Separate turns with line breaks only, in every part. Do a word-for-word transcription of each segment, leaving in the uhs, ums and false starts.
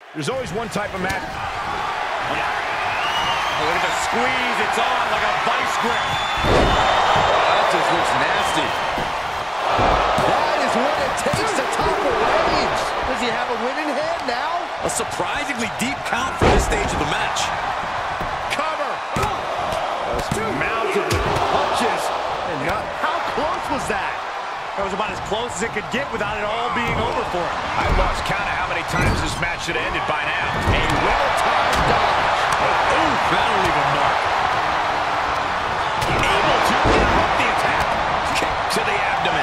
There's always one type of match.
Yeah. Oh, look at the squeeze. It's on like a vice grip.
That just looks nasty. That is what it takes to topple Reigns. Does he have a winning hand now?
A surprisingly deep count for this stage of the match.
Cover. Just mounted with punches. And not, how close was that?
That was about as close as it could get without it all being over for him.
I lost count of how many times this match should have ended by now. A well-timed dodge.
Ooh, that'll leave a mark.
Able to interrupt the attack. Kick to the abdomen.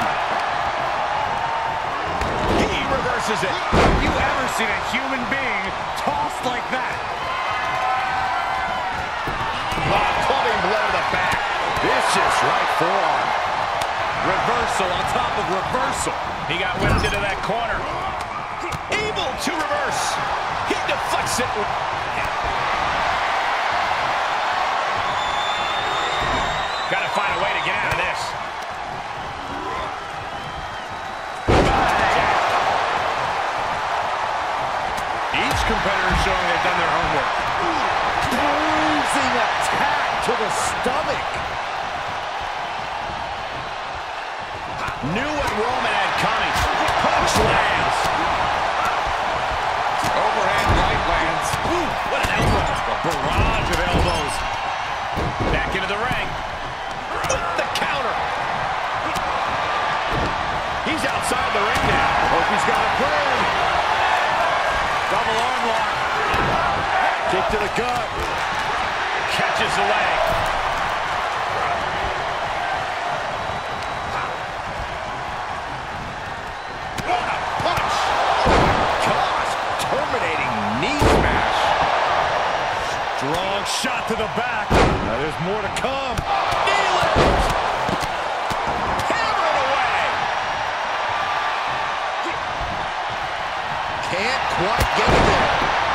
He reverses it.
Have you ever seen a human being tossed like that?
Oh, clubbing blow to the back. Vicious right forearm.
Reversal on top of reversal.
He got whipped into that corner. Able to reverse. He deflects it. Got to find a way to get out of this.
Each competitor showing they've done their homework.
Bruising attack to the stomach.
Knew what Roman had coming. Punch lands.
Overhand right lands.
Ooh, what an elbow. A barrage of elbows. Back into the ring. The counter. He's outside the ring now.
Hope he's got a plan.
Double arm lock.
Kick to the gut.
Catches the leg. What a punch. Gosh, terminating knee smash.
Strong shot to the back. Now there's more to come.
Knee lift. Hammer it away.
Can't quite get it there.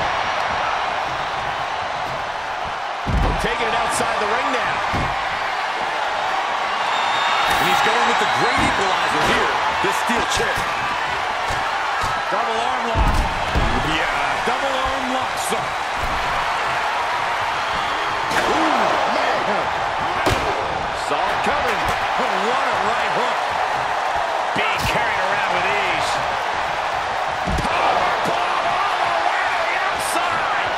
Taking it outside the ring now.
And he's going with the great equalizer here. This steel chair.
Double arm lock. Yeah, double arm lock, sir.
Ooh, man. Saw it coming.
What a right hook.
Being carried around with ease. Power bomb all the way to the outside.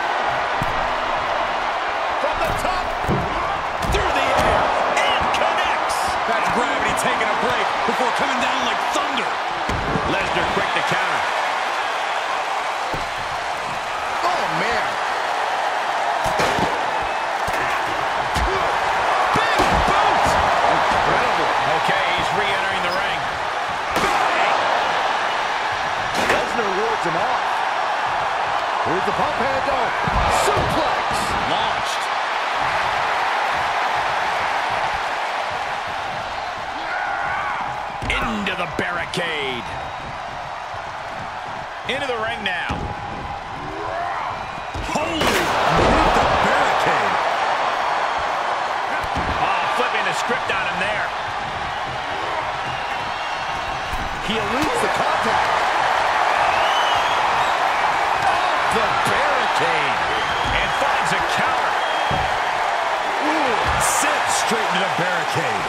From the top. Through the air. And connects.
That's gravity taking a break before coming down like thunder.
Lesnar quick to counter.
Oh, man.
Big boot. Incredible. Okay, he's re-entering the ring. Bang.
Lesnar wards him off. Here's the pump handle. Suplex.
Launched. Into the barricade. Into the ring now.
Holy, with the barricade.
Oh, flipping the script on him there.
He eludes the contact. Off the barricade.
And finds a counter.
Ooh, sent straight into the barricade.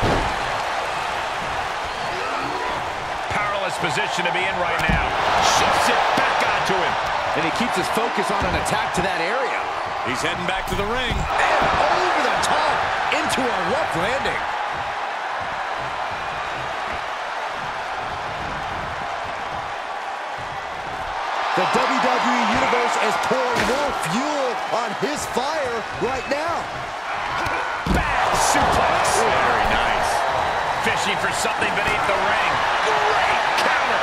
Powerless position to be in right now. Shifts it back onto him.
And he keeps his focus on an attack to that area.
He's heading back to the ring.
And over the top into a rough landing. The W W E Universe is pouring more fuel on his fire right now.
Bad suplex. Very nice. Fishing for something beneath the ring. Great counter.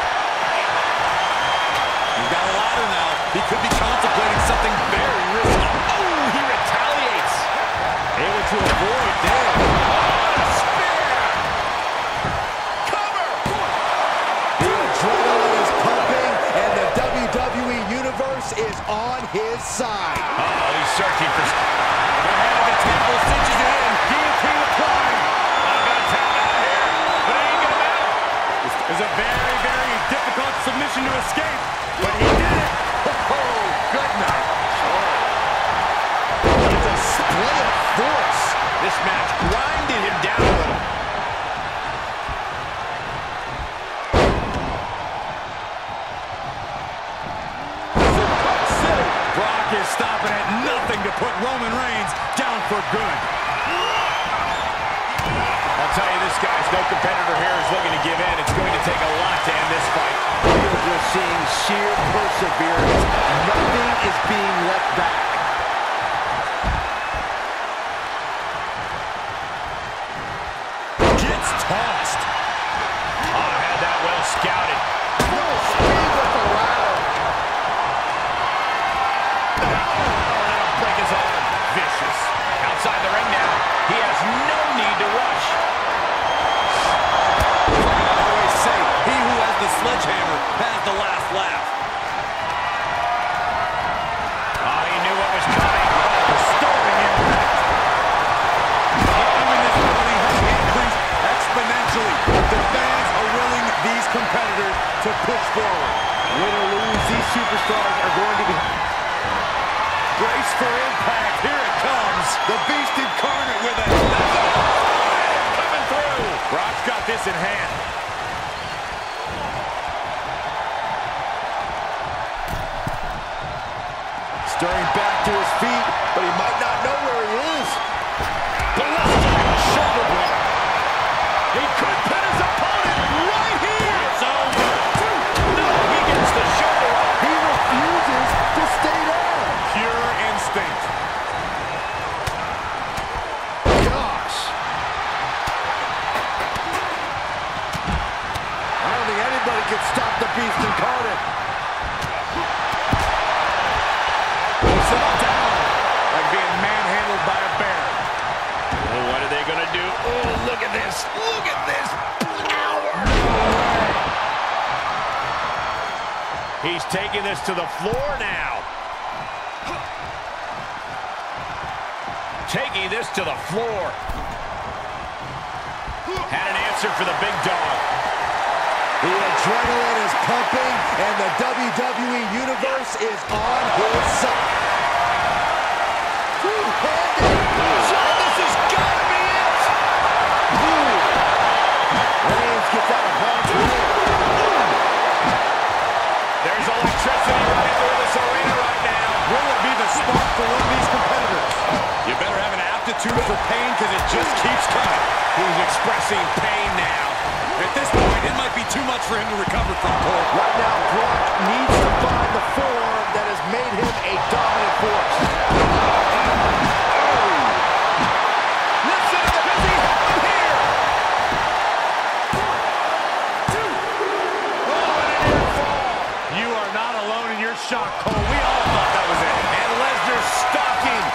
He's got a ladder now. He could be contemplating something very risky.
Oh, he retaliates.
Able to avoid there.
Oh, a spear. Cover.
The adrenaline is pumping, and the W W E Universe is on his side.
Uh-oh, he's searching for...
The head of the table cinches it in. Guillotine applied.
I'm gonna tap out here, but it ain't gonna matter.
It's a very, very difficult submission to escape, but he did it.
Oh,
This match grinded him down a little. Brock is stopping at nothing to put Roman Reigns down for good. I'll tell you, this guy's no competitor here is looking to give in. It's going to take a lot to end this fight.
We're seeing sheer perseverance. Nothing is being left back.
Gets tossed. Oh, had that well scouted.
No speed with the ladder.
Oh, that'll break his arm. Vicious. Outside the ring now. He has no need to rush. I always say, he who has the sledgehammer has the last laugh. Oh, he knew what was coming. Oh, starting impact. Even this building has increased exponentially. The fans are willing these competitors to push forward.
Win or lose, these superstars are going to be...
Brace for impact. Here it comes. The beast incarnate with it. Coming through. Brock's got this in hand.
Stirring back to his feet, but he might not know where he is.
The Lesnar shoulder block. He could pin his opponent right here. It's over. No, he gets the shoulder up.
He refuses to stay down.
Pure instinct.
Gosh. I don't think anybody can stop the beast incarnate.
Puts him down. Like being manhandled by a bear. Oh, what are they going to do? Oh, look at this. Look at this power. He's taking this to the floor now. Taking this to the floor. Had an answer for the big dog.
The adrenaline is pumping, and the W W E Universe is on his side. Two-handed.
John, this has got to be it.
Reigns gets out of harm's way.
There's electricity running through this arena right now. Will it be the spark for one of these competitors? You better have an aptitude for pain because it just keeps coming. He's expressing pain now. At this point, it might be too much for him to recover from, Cole.
Right now, Brock needs to find the form that has made him a dominant force.
Listen to the busy happen here. Oh, and an air fall. You are not alone in your shock, Cole. We all thought that was it. And Lesnar stalking.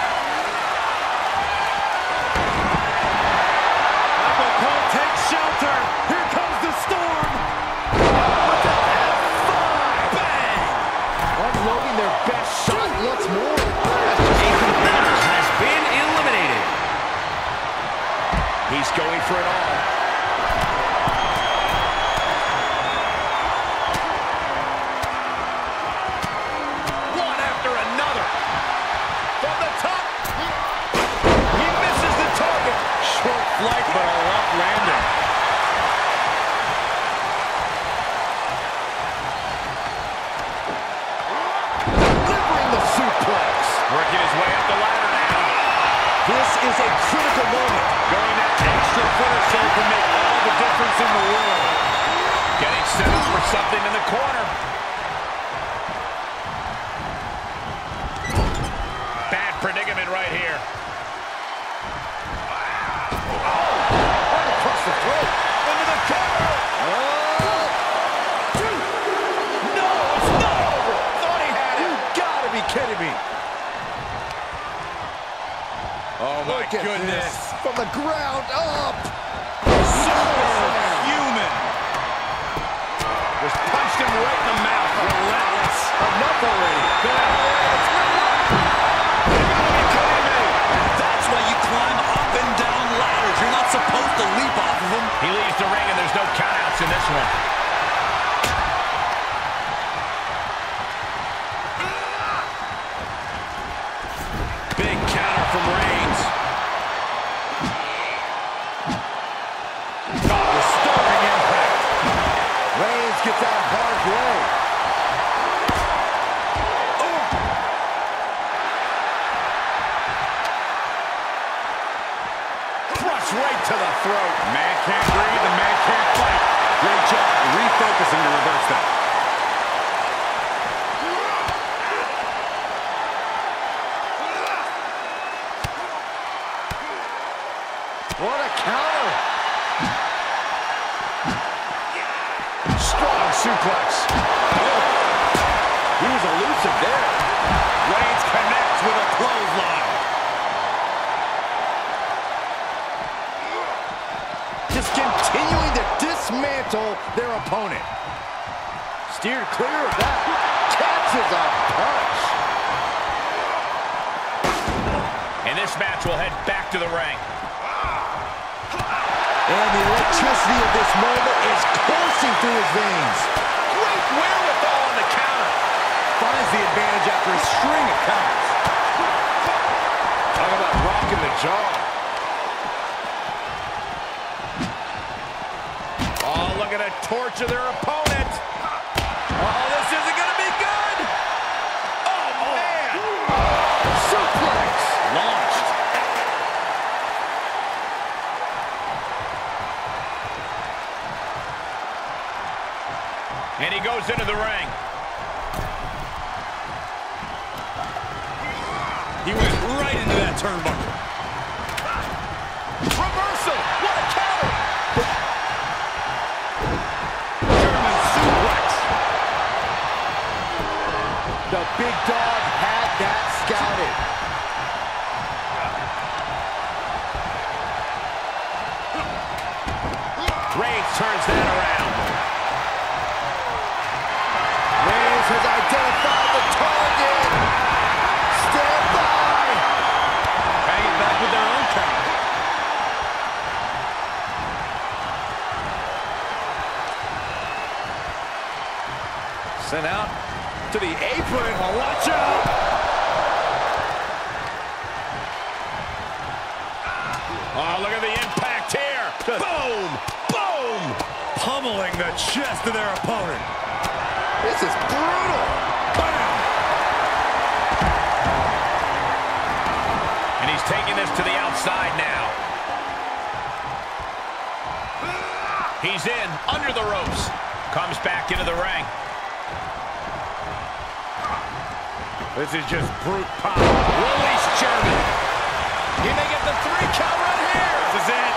Michael Cole takes shelter. Here comes the storm. With the F five. Bang.
Unloading their best shot once more.
A competitor has been eliminated.
He's going for it all. One after another. From the top. He misses the target. Short flight, but a rough landing.
Delivering the suplex.
Working his way up the ladder now.
This is a critical moment.
Going that extra foot or so can make all the difference in the world. Getting set up for something in the corner. Bad predicament right here.
Right across the throat.
Into the cover.
Oh,
No, it's not over. Thought he had
you
it.
gotta be kidding me.
Oh, my
Look at
goodness.
this. From the ground up.
Superhuman. Just punched him right in the mouth. Relentless.
Enough already.
That's why you climb up and down ladders. You're not supposed to leap off of them. He leaves the ring, and there's no countouts in this one. Big counter from Reigns. to the throat. Man can't breathe, the man can't fight. Great job refocusing to reverse that.
What a counter.
Strong suplex. Oh. He was elusive there. Reigns connects with a clothesline.
Just continuing to dismantle their opponent. Steered clear of that. Catches a punch.
And this match will head back to the ring.
And the electricity of this moment is coursing through his veins.
Great wherewithal on the counter.
Finds the advantage after a string of counters. Talk about rocking the jaw.
Oh, look at it torture their opponent. Oh, this isn't going to be good. Oh, man.
Suplex.
Launched. And he goes into the ring.
He went right into that turnbuckle.
Reversal. What a counter.
German suplex.
The big dog had that scouted.
Reigns turns that around.
Reigns has identified the target. Stand by.
Hanging back with their own count. Sent out to the apron. Oh, watch out.
Oh, look at the impact here. Boom. Boom.
Pummeling the chest of their opponent.
This is brutal.
Bam.
And he's taking this to the outside now. He's in, under the ropes. Comes back into the ring.
This is just brute power.
Release German. He may get the three count right here.
This is it.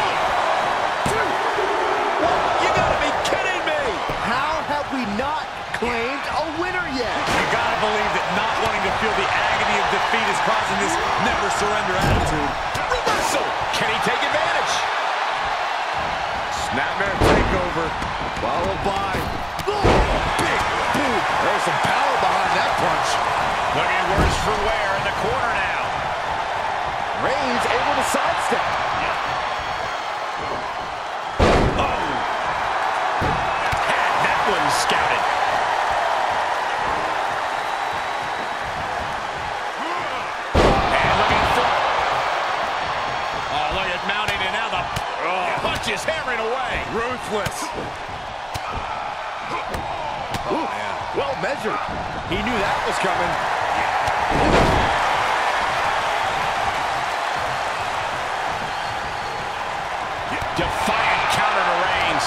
You gotta be kidding me.
How have we not claimed a winner yet?
You gotta believe that not wanting to feel the agony of defeat is causing this never surrender attitude.
Reversal. Can he take advantage?
Snapmare takeover. Followed by big boot. There's some power behind that punch.
Looking worse for wear in the corner now.
Reigns able to sidestep.
Oh. Had that one scouted. And looking for... Oh, look at mounting and now the oh, punch is hammering away.
Ruthless.
Ooh, well measured.
He knew that was coming.
Defiant counter to Reigns.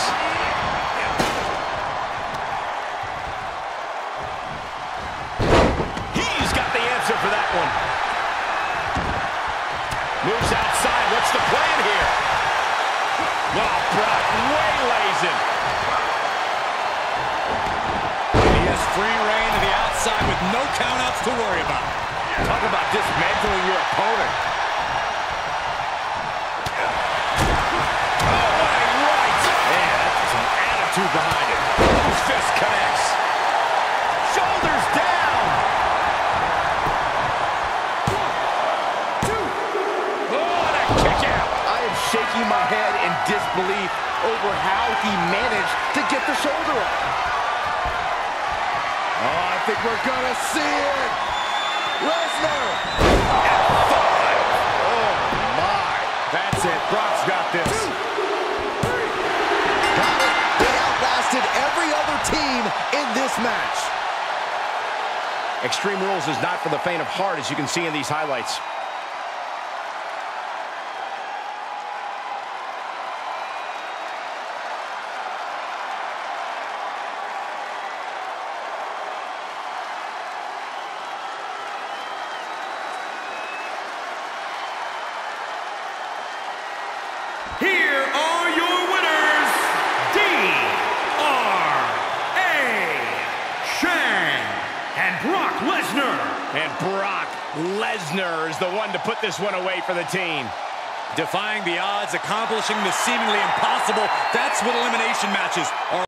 He's got the answer for that one. Moves outside. What's the plan here? Oh, Brock waylays him.
He has free reign to the outside with no countouts to worry about.
Talk about dismantling your opponent.
Two behind it.
Fist connects. Shoulders down.
One, two.
Oh, and a kick out.
I am shaking my head in disbelief over how he managed to get the shoulder up. Oh, I think we're gonna see it. Lesnar.
F five.
Oh my.
That's it. Brock's got this.
Got it. They outlasted every other team in this match.
Extreme Rules is not for the faint of heart, as you can see in these highlights. And Brock Lesnar is the one to put this one away for the team.
Defying the odds, accomplishing the seemingly impossible. That's what elimination matches are.